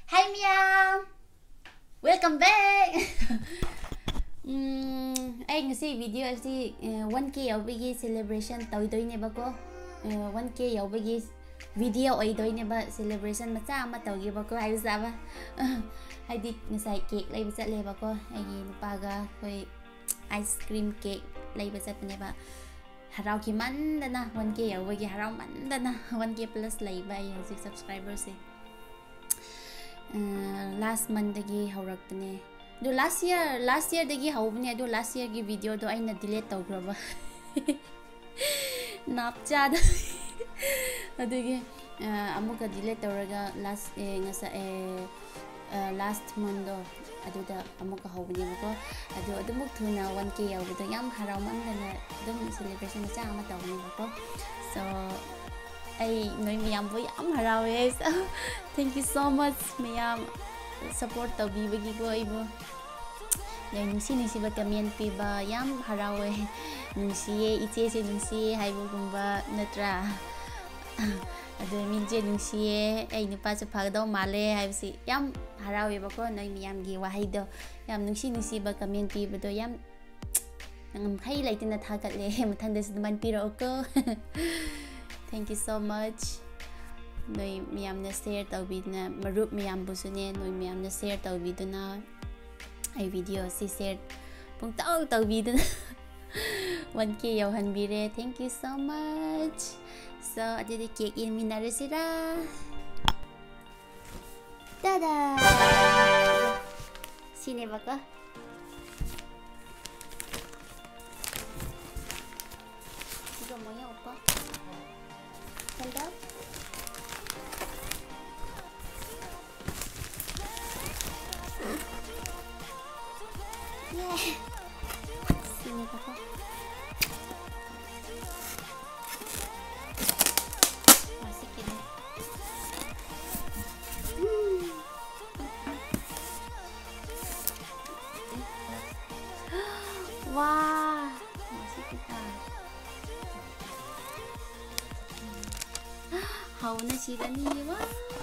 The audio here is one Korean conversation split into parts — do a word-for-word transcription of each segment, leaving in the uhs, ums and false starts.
Hi Miam, welcome back. um, anh ngasi video asi one K yaubagi celebration tawai doi ne ba ko one K yaubagi video ai doi ne ba celebration macha ama tawgi ba ko ai sa ba haidi ngasai cake lai ba le ba ko ai nupa ga koi ice cream cake lai ba sa ne ba harau ki man dana one K yaubagi harau man dana one K plus lai ba ai six subscribers se last month dagi haurakne do last year last year dagi haubne do last year gi video do aina delete tawgraba napcha da adigi amuka delete tawraga last ngasa last month do aduda amuka haubne bako adu adumuk thuna one K yawdo yam harau man dana dum celebration cha ama tawne bako so ay noi miyam bo yam harawe so thank you so much miyam support tawbibagi ko ibo nay nungsi nungsi ba comment pi ba yam harawe nungsi iche se nungsi haibo gumba natra adu minje nungsi ay nupa sa phagdaw male haibsi yam harawe ba ko noi miyam gi wahai do yam nungsi nungsi ba comment pi ba do yam nangam khai lai tin na thagat le mathang des man pi ro ko thank you so much. Noi miyam na share tawbidna marup miyam busune noi miyam na share tawbiduna ai video si share pung taw tawbiduna one K yawhanbire. Thank you so much. So adidi cake in minaresira. Tada. Sine baka. Igo mo ya opa. Hello? Yeah. Sini papa. Masih kini. Hmm. Wah, masih kita. 하오나 시간이 와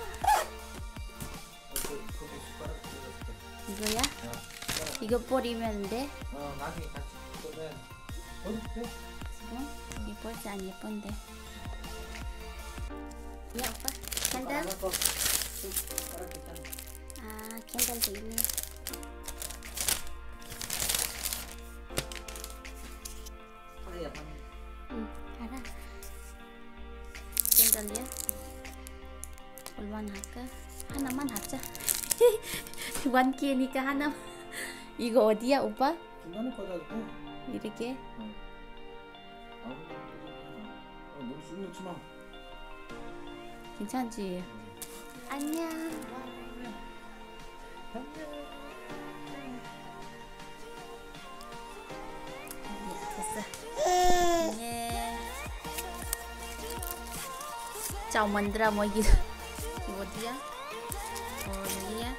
이거야? 이거 버리면 돼? 어 나중에 같이 꽂아야 버릴 때? 지금? 예쁠지 안 예쁜데 야 오빠 캔들? 아 캔들도 있네 응 알아 캔들이야? 얼마나 할까? 하나만 하자 one K니까 하나 이거 어디야 오빠? 중간에 꽂아도 돼? 이렇게? 응. 어, 어, 너무 쑥 넣지 마. 괜찮지? 응. 안녕 됐어 예. chào mình ra mọi gì một dia oh dia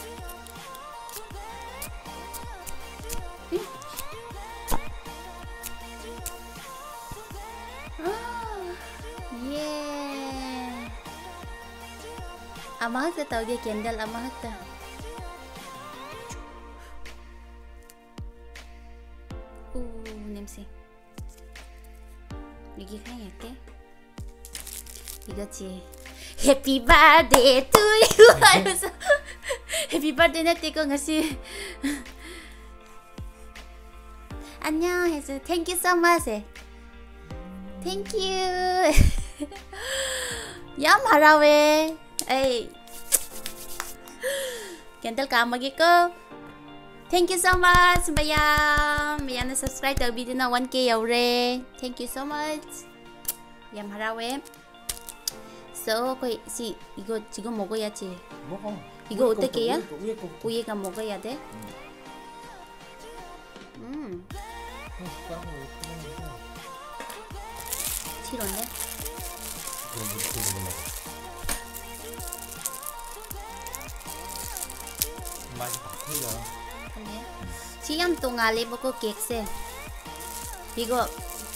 yeah ama hết tao dia candle ama hết ta u 냄새 여기 가야게 이거지. Happy birthday to you. 하면서 Happy birthday 나 띄고 ngasi. 안녕 해서 Thank you so much. Thank you. Yam harawe. Ay. Kental kamagi ko. Thank you so much. Mayam. Mayam na subscribe to video na one K yaure. Thank you so much. Yam harawe. So, 거의 시 이거 지금 먹어야지. 먹어. 이거 어떻게 해야? 위에 거. 위에가 먹어야 돼? 응. 음. 어, 숟가락으로 이렇게 먹는 거. 싫은데? 그럼 이렇게 먹어. 맛이 다 틀려. 근데 시간 동안에 먹고 객세. 이거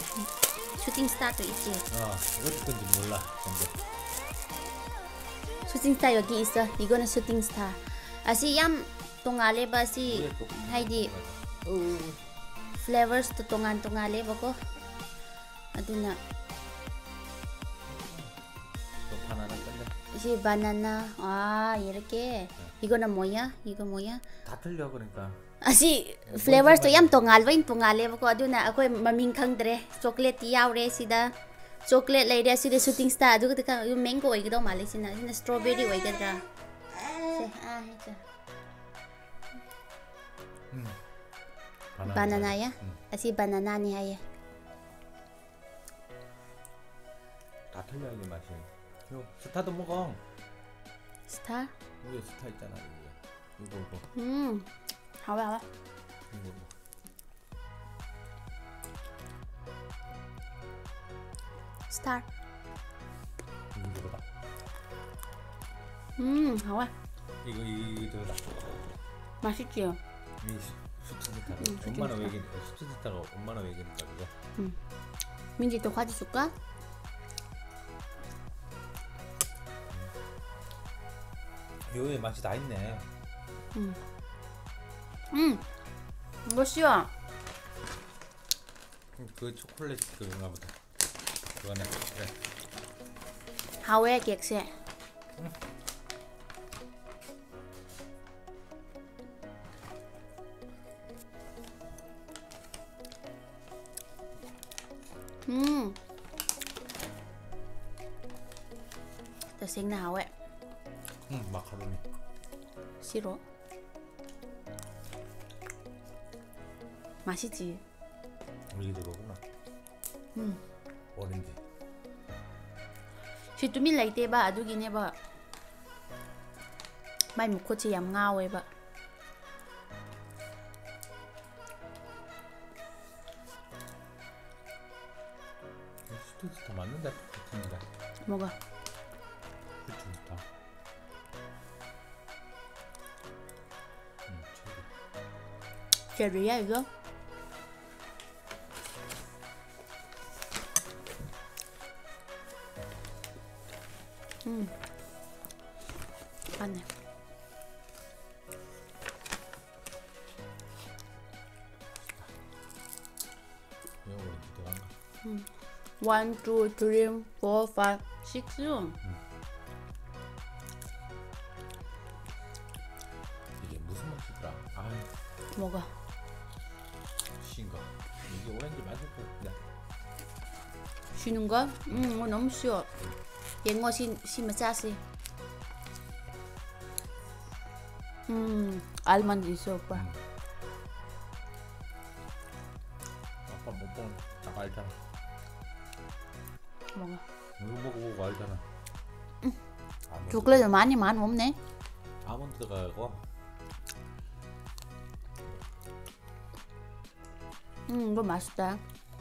슈팅 스타트 있지? 어, 어디 건지 몰라. 근데 슈팅 스타 여기 있어. 이거는 슈팅 스타. 아시 얌 동안래 바시 하이디 플레이버스도 동안 동안래 보고 아두나 이 바나나 아 이렇게 이거는 뭐야? 이거 뭐야? 다 틀려 그러니까. 아시 플레이버스도 얌 동안래 동안래 보고 아두나 아코이 마밍 칸드레 초콜릿 야우레 시다 초콜릿 레이데 시데 슈팅 스타 아두가 그 맹고 오이기도 말레시나 이나 스트로베리 오이게드라 아 해자 음. 바나나야? 음. 아시 바나나니 하예. 다 틀려 이게 맛이. 요 스타도 먹어. 스타? 위에 스타 있잖아 이게. 이거 이거. 음. 하와 하와. 이거 이거. 스타. 이거 봐. 음, 하와. 이거 이거 이거 맛있지요? 이 슈트스타가 음, 엄마는 왜 이긴 슈트스타가 엄마는 왜 이긴다 그거. 음. 민지 또 과지 줄까? 요에 맛이 다 있네. 음. 음. 멋있어. 그 초콜릿 그건가 보다. 그거네. 그래. 하와이 객세. 응. 음. 더 생나 하와이. 응, 마카로니. 싫어. 맛있지? 이게 들어오구나. 음. 오렌지. vitamin lấy tê ba adugi ba mai một cô chị làm ngao ấy ba 슈트스타 맞는데? 좋습니다. 뭐가? 슈트스타. 음, 체리. 제리야 이거? 음, 맞네. 이거 오렌지 들어간가? 음. one, two, three, four, five, six. 음. 이게 무슨 맛이더라? 아, 뭐가? 신거. 이게 오렌지 맛일 것 같은데. 쉬는 거? 음, 이거 너무 쉬워. 얘거 시, 시마사시. 음, 알만드 있어 오빠. 음. 아빠 못 먹은 딱 알잖아. 뭐가? 이거 먹어보고 알잖아. 응. 아몬드. 초콜릿 많이 많이 없네. 아몬드 들어가고. 음, 이거 맛있다.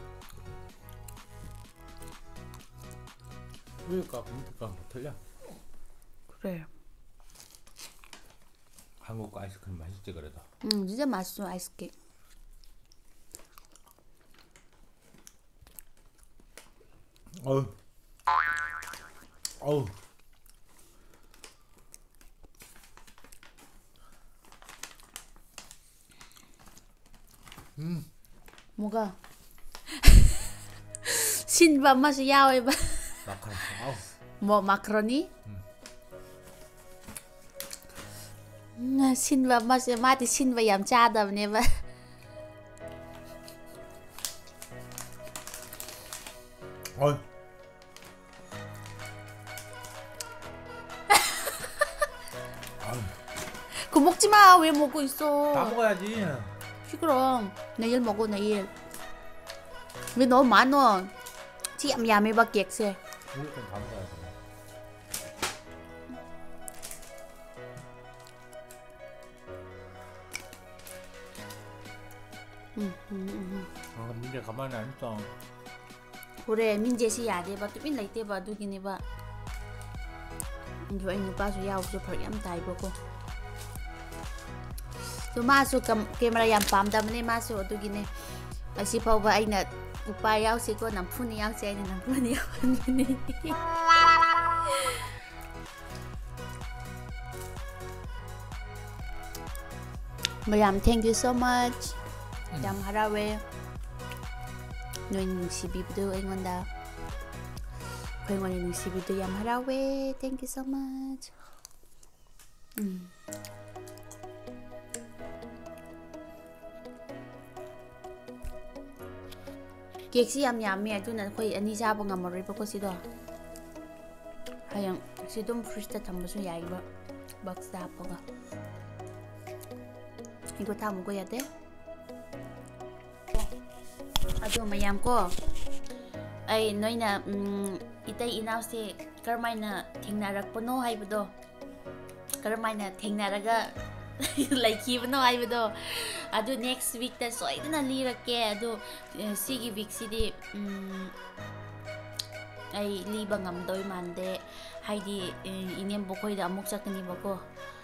그러니까 공기가 뭐 틀려. 그래. 한국 아이스크림 맛있지 그래도. 음, 진짜 맛있어 아이스크림. 어우. 어우. 음. 뭐가? 신밥 맛이 야외 봐. 마카로니. 아우. 뭐 마카로니? 음. 음, 신밥 맛이 마티 신밥 얌짜다네 봐. 어이. 그거 먹지 마. 왜 먹고 있어? 다 먹어야지. 시끄러. 내일 먹어 내일. 왜 너무 많어? chị em nhà mày bà kiệt xe. 이거 좀 다 먹어야 돼. 응, 응, 응. 아, 민재 가만히 안 있어. 그래, 민재 씨 야돼 봐. 또 민나 이때 봐. 누기네 봐. 이거 anh ba số giàu cho phải em tài bố cô. Tôi mà số cầm camera yam pam đam này mà số tôi gini. Asi pa ba ay na upaya si ko nang puni yaw si ay nang puni yaw ni. ꯃꯌꯥꯝ thank you so much ꯌꯥꯝ ꯍꯔꯥꯎꯋꯦ ꯅꯣꯏꯅ ꯅꯨꯡꯁꯤꯕꯤꯕꯗꯨ ꯑꯩꯉꯣꯟꯗ ꯑꯩꯈꯣꯏꯉꯣꯟꯗ ꯅꯨꯡꯁꯤꯕꯤꯕꯗꯨ ꯌꯥꯝ ꯍꯔꯥꯎꯋꯦ thank you so much 음. 케이크ꯁꯤ ꯌꯥꯝ ꯌꯥꯝꯃꯦ ꯑꯗꯨꯅ ꯑꯩꯈꯣꯏ ꯑꯅꯤ ꯆꯥꯕ ꯉꯝꯃꯔꯣꯏꯕꯀꯣ ꯁꯤꯗꯣ ꯍꯌꯦꯡ ꯁꯤ ꯑꯗꯨꯝ ꯐ꯭ꯔꯤꯖꯇ ꯊꯝꯕꯁꯨ ꯌꯥꯏꯕ ꯕꯛꯁꯇ ꯍꯥꯞꯄꯒ 이거 다 먹어야 돼? ꯑꯗꯣ ꯃꯌꯥꯝ ꯀꯣ ꯑꯩ ꯅꯣꯏꯅ 이따이 이나우ꯁꯦ ꯀꯔꯝꯃꯥꯏꯅ ꯊꯦꯡꯅꯔꯛꯄꯅꯣ ꯍꯥꯏꯕꯗꯣ ꯀꯔꯝꯃꯥꯏꯅ ꯊꯦꯡꯅꯔꯒ ꯂꯩꯈꯤꯕꯅꯣ ꯍꯥꯏꯕꯗꯣ ꯑꯗꯨ ꯅꯦꯛꯁ ꯋꯤꯛꯇ ꯁꯣꯏꯗꯅ ꯂꯤꯔꯛꯀꯦ ꯑꯗꯨ ꯁꯤꯒꯤ ꯋꯤꯛꯁꯤꯗꯤ ꯑꯩ ꯂꯤꯕ ꯉꯝꯗꯣꯏ ꯃꯥꯟꯗꯦ ꯍꯥꯏꯗꯤ ꯏꯅꯦꯝꯕꯣꯛꯈꯣꯏꯗ ꯑꯃꯨꯛ ꯆꯠꯀꯅꯤꯕꯀꯣ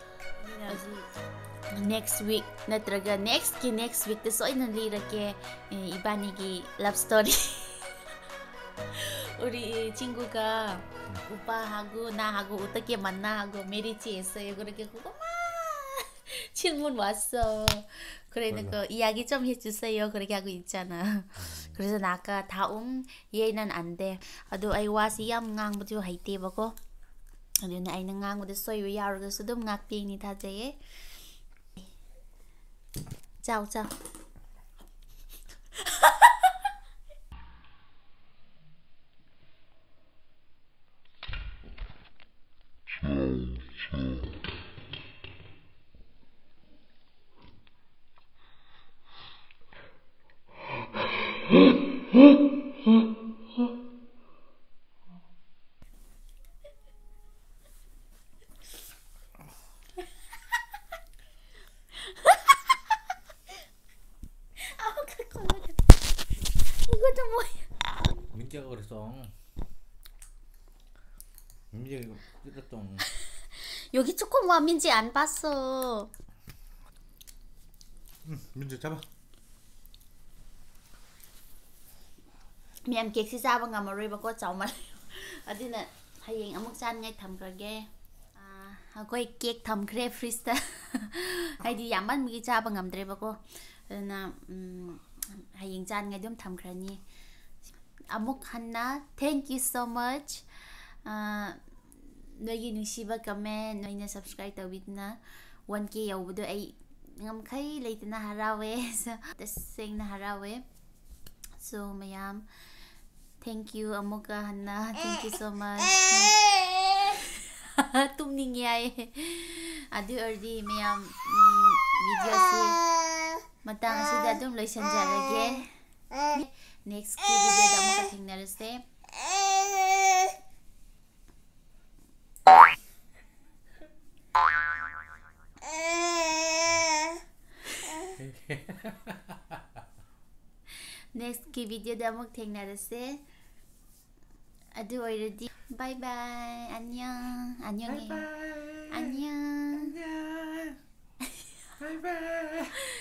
next week natraga next ki next week to soy nalirake ibanigi love story 우리 친구가 오빠하고 나하고 어떻게 만나하고 메리지 했어요. 그렇게 그거 막 질문 왔어. 그러니까 이야기 좀 해주세요. 그렇게 하고 있잖아. 그래서 나 아까 다음 얘는 안 돼. 아도 아이 와시 얌 ngang 하이테버고. ꯑꯗꯨꯅ ꯑꯩꯅ ꯉꯥꯡꯕꯗ ꯁꯣꯏꯕ ꯌꯥꯎꯔꯒꯁꯨ ꯑꯗꯨꯝ ꯉꯥꯛꯄꯤꯅꯤ ꯊꯥꯖꯩꯌꯦ ꯆꯥꯎ ꯆꯥꯎ 이것도 뭐야? 민지가 그랬어. 민지가 그랬어. 여기 조금 와 민지 안 봤어. 응, 민지 잡아. ꯃꯌꯥꯝ ꯀꯦꯛꯁꯤ ꯆꯥꯕ ꯉꯝꯃꯔꯣꯏꯕꯀꯣ ꯆꯥꯎꯃꯜ ꯑꯗꯨꯅ ꯍꯌꯦꯡ ꯑꯃꯨꯛ ꯆꯥꯅꯤꯡꯉꯥꯏ ꯊꯝꯈ꯭ꯔꯒꯦ ꯑꯩꯈꯣꯏ ꯀꯦꯛ ꯊꯝꯈ꯭ꯔꯦ ꯐ꯭ꯔꯤꯖꯇ ꯍꯥꯏꯗꯤ ꯌꯥꯝꯃꯟꯕꯒꯤ ꯆꯥꯕ ꯉꯝꯗ꯭ꯔꯦꯕꯀꯣ ꯑꯗꯨꯅ ꯍꯌꯦꯡ ꯆꯥꯅꯤꯡꯉꯥꯏ ꯑꯗꯨꯝ ꯊꯝꯈ꯭ꯔꯅꯤ ꯑꯃꯨꯛ ꯍꯟꯅ thank you so much ꯅꯣꯏꯒꯤ ꯅꯨꯡꯁꯤꯕ ꯀꯃꯦꯟ ꯅꯣꯏꯅ ꯁꯕꯁꯀ꯭ꯔꯥꯏꯕ ꯇꯧꯕꯤꯗꯨꯅ one K ꯌꯧꯕꯗꯣ ꯑꯩ ꯉꯝꯈꯩ ꯂꯩꯇꯅ ꯍꯔꯥꯎꯋꯦ ꯇꯁꯦꯡꯅ ꯍꯔꯥꯎꯋꯦ so mayam thank you amuka hanna thank you so much tumningi ay adu ordi mayam video si matang sida dum loisanjarage next video da amuka thingnarase next ki video da amuk thengnarase adu oiradi bye bye annyeong annyeong bye bye annyeong annyeong bye bye